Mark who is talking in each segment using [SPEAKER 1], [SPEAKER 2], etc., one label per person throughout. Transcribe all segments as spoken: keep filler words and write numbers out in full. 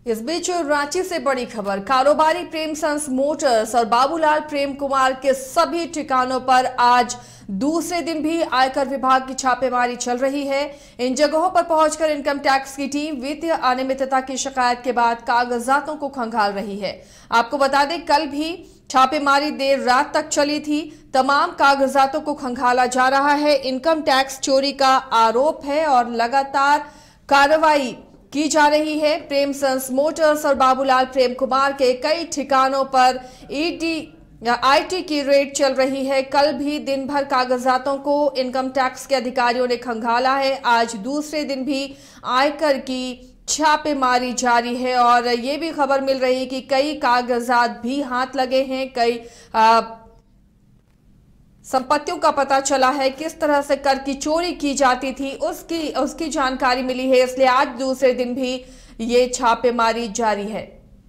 [SPEAKER 1] इस बीच रांची से बड़ी खबर, कारोबारी प्रेमसंस मोटर्स और बाबूलाल प्रेम कुमार के सभी ठिकानों पर आज दूसरे दिन भी आयकर विभाग की छापेमारी चल रही है। इन जगहों पर पहुंचकर इनकम टैक्स की टीम वित्तीय अनियमितता की शिकायत के बाद कागजातों को खंगाल रही है। आपको बता दें, कल भी छापेमारी देर रात तक चली थी। तमाम कागजातों को खंगाला जा रहा है। इनकम टैक्स चोरी का आरोप है और लगातार कार्रवाई की जा रही है। प्रेमसंस मोटर्स और बाबूलाल प्रेम कुमार के कई ठिकानों पर ईडी आईटी की रेड चल रही है। कल भी दिन भर कागजातों को इनकम टैक्स के अधिकारियों ने खंगाला है। आज दूसरे दिन भी आयकर की छापेमारी जारी है और ये भी खबर मिल रही है कि कई कागजात भी हाथ लगे हैं। कई आ, संपत्तियों का पता चला है, किस तरह से कर की चोरी की जाती थी उसकी उसकी जानकारी मिली है। इसलिए आज दूसरे दिन भी ये छापेमारी जारी है।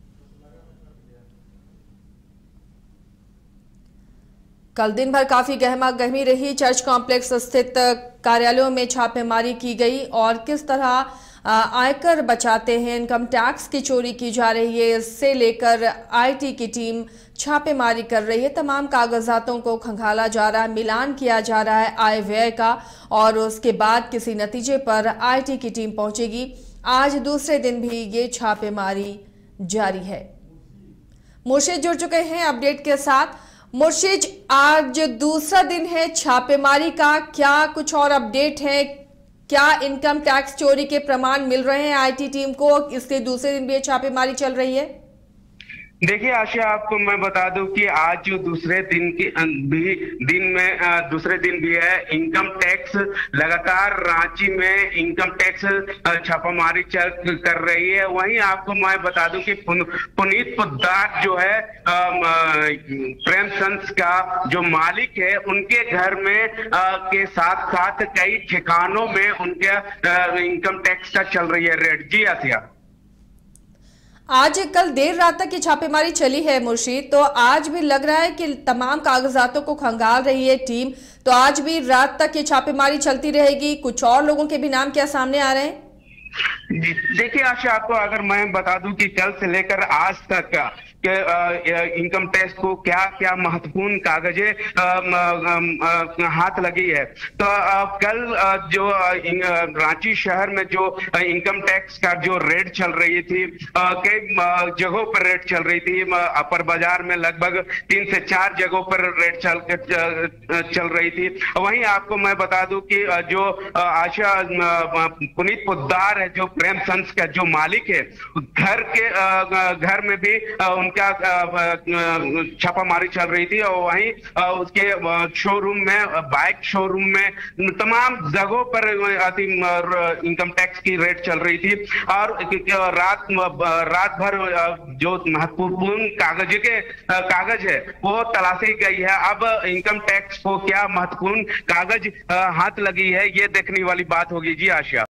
[SPEAKER 1] कल दिन भर काफी गहमा गहमी रही। चर्च कॉम्प्लेक्स स्थित कार्यालयों में छापेमारी की गई और किस तरह आयकर बचाते हैं, इनकम टैक्स की चोरी की जा रही है, इससे लेकर आईटी की टीम छापेमारी कर रही है। तमाम कागजातों को खंगाला जा रहा है, मिलान किया जा रहा है आय व्यय का और उसके बाद किसी नतीजे पर आईटी की टीम पहुंचेगी। आज दूसरे दिन भी ये छापेमारी जारी है। मुर्शिद जुड़ चुके हैं अपडेट के साथ। मुर्शिद, आज दूसरा दिन है छापेमारी का, क्या कुछ और अपडेट है? क्या इनकम टैक्स चोरी के प्रमाण मिल रहे हैं आईटी टीम को, इसलिए दूसरे दिन भी ये छापेमारी चल रही है?
[SPEAKER 2] देखिए आशा, आपको मैं बता दूं कि आज जो दूसरे दिन की भी दिन में दूसरे दिन भी है, इनकम टैक्स लगातार रांची में इनकम टैक्स छापामारी चल कर रही है। वहीं आपको मैं बता दूं कि पुनीत पोद्दार जो है प्रेमसंस का जो मालिक है, उनके घर में के साथ साथ कई ठिकानों में उनके इनकम टैक्स का चल रही है रेड। जी आसिया,
[SPEAKER 1] आज कल देर रात तक की छापेमारी चली है मुर्शीद, तो आज भी लग रहा है कि तमाम कागजातों को खंगाल रही है टीम, तो आज भी रात तक ये छापेमारी चलती रहेगी? कुछ और लोगों के भी नाम क्या सामने आ रहे हैं?
[SPEAKER 2] जी देखिए आशा, आपको अगर मैं बता दूं कि कल से लेकर आज तक के इनकम टैक्स को क्या क्या महत्वपूर्ण कागजें हाथ लगी है। तो कल जो रांची शहर में जो इनकम टैक्स का जो रेड चल रही थी, कई जगहों पर रेड चल रही थी। अपर बाजार में लगभग तीन से चार जगहों पर रेड चल चल रही थी। वहीं आपको मैं बता दूं कि जो आशा पुनीत पोद्दार है, जो प्रेमसंस का जो मालिक है, घर के घर में भी उनका छापामारी चल रही थी और वहीं उसके शोरूम में, बाइक शोरूम में, तमाम जगहों पर इनकम टैक्स की रेड चल रही थी। और रात रात भर जो महत्वपूर्ण कागज के कागज है वो तलाशी गई है। अब इनकम टैक्स को क्या महत्वपूर्ण कागज हाथ लगी है, ये देखने वाली बात होगी। जी आशा।